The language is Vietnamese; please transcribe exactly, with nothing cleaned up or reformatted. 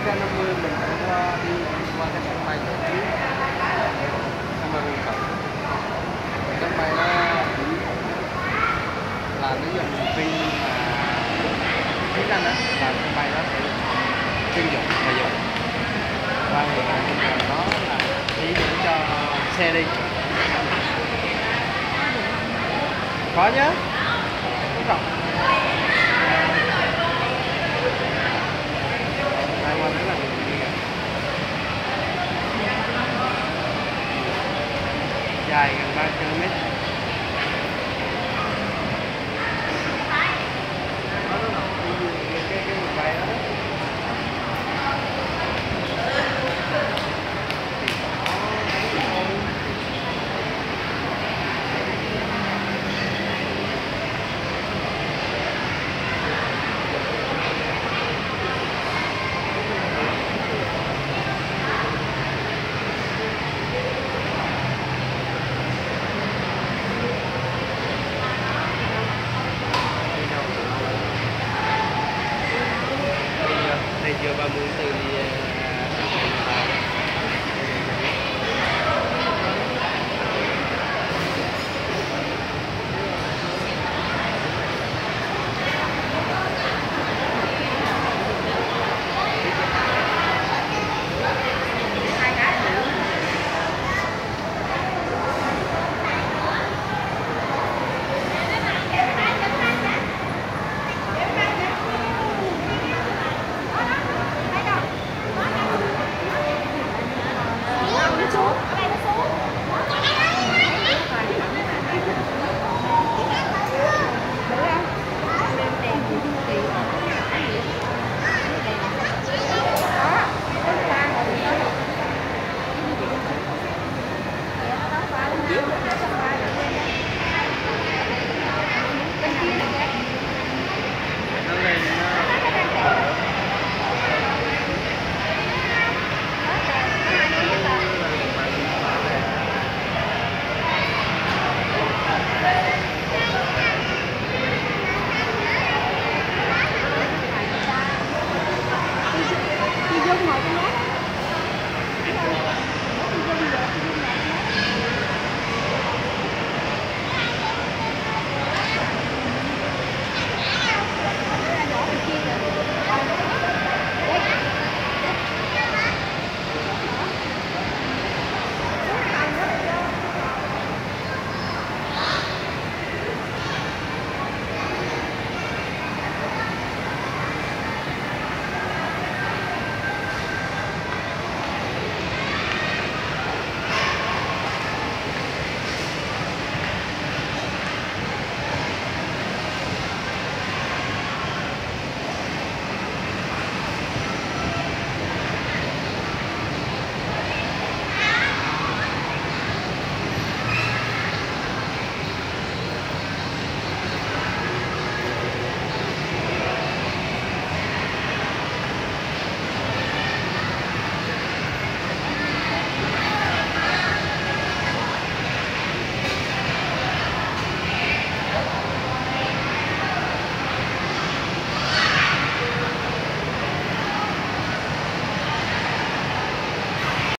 ra năm mươi mình phải qua đi qua cái sân bay giải trí, sân bay Vũng Tàu. Sân bay nó là nó dùng pin mà tiếng Anh á, là sân bay nó sẽ chuyên dụng và dùng, và hiện tại bây giờ nó là chỉ điểm cho xe đi. Có nhá, rất rộng.